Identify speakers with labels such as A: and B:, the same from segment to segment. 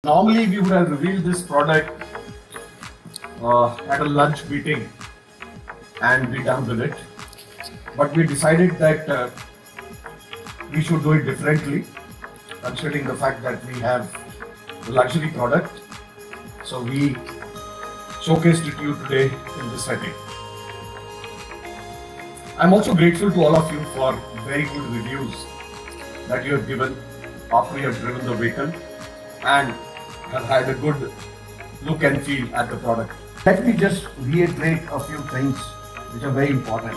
A: Normally we would have revealed this product at a lunch meeting and be done with it, but we decided that we should do it differently, considering the fact that we have the luxury product. So we showcased it to you today in this setting. I'm also grateful to all of you for very good reviews that you have given after you have driven the vehicle and have had a good look and feel at the product. Let me just reiterate a few things which are very important.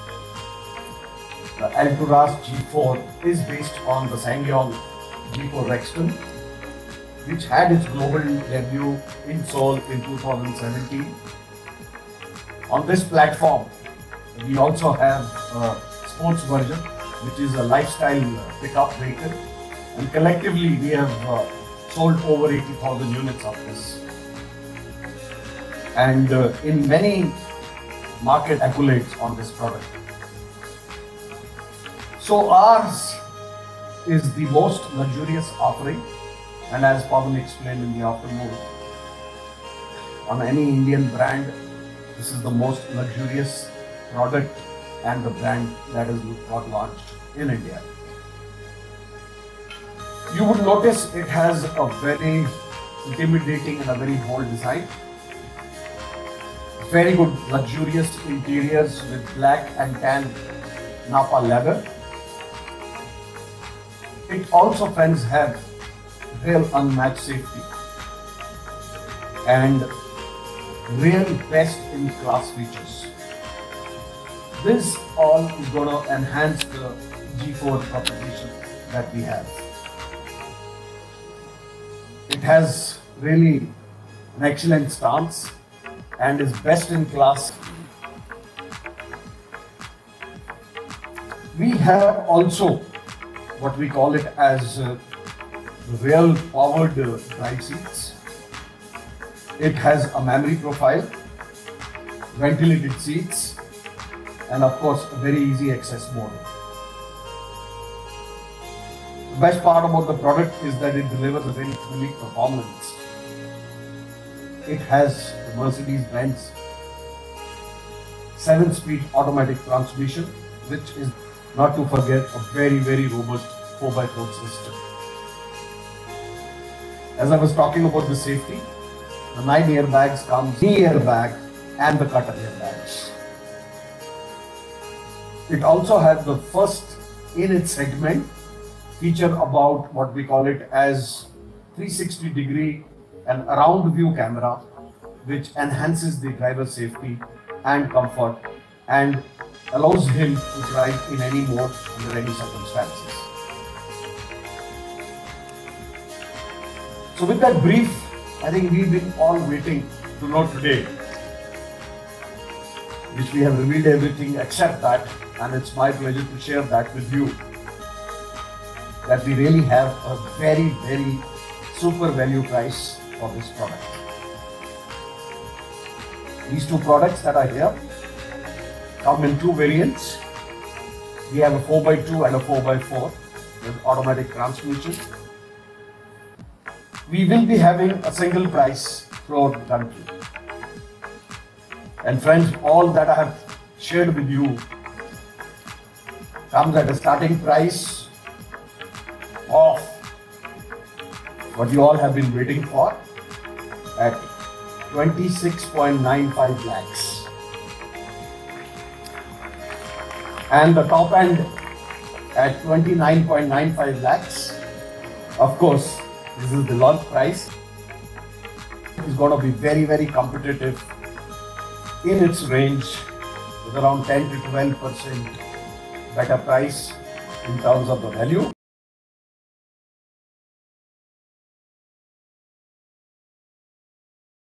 A: The Alturas G4 is based on the SsangYong G4 Rexton, which had its global debut in Seoul in 2017. On this platform, we also have a sports version, which is a lifestyle pickup vehicle, and collectively we have sold over 80,000 units of this. And in many market accolades on this product. So ours is the most luxurious offering, and as Pawan explained in the afternoon, on any Indian brand, this is the most luxurious product and the brand that is got launched in India. You would notice it has a very intimidating and a very bold design. Very good luxurious interiors with black and tan Napa leather. It also, friends, have real unmatched safety and real best in class features. This all is going to enhance the G4 proposition that we have. It has really an excellent stance and is best in class. We have also what we call it as real powered drive seats. It has a memory profile, ventilated seats, and of course a very easy access mode. The best part about the product is that it delivers a very unique performance. It has the Mercedes-Benz 7-speed automatic transmission, which is, not to forget, a very, very robust 4x4 system. As I was talking about the safety, the 9 airbags comes knee airbag and the cutter airbags. It also has the first in its segment feature about what we call it as 360-degree and around view camera, which enhances the driver's safety and comfort and allows him to drive in any mode under any circumstances. So with that brief, I think we've been all waiting to know today, which we have revealed everything except that, and it's my pleasure to share that with you, that we really have a very, very super value price for this product. These two products that are here come in two variants. We have a 4x2 and a 4x4 with automatic transmission. We will be having a single price throughout the country. And friends, all that I have shared with you comes at a starting price of what you all have been waiting for at 26.95 lakhs. And the top end at 29.95 lakhs. Of course, this is the launch price. It's going to be very, very competitive in its range with around 10 to 12% better price in terms of the value.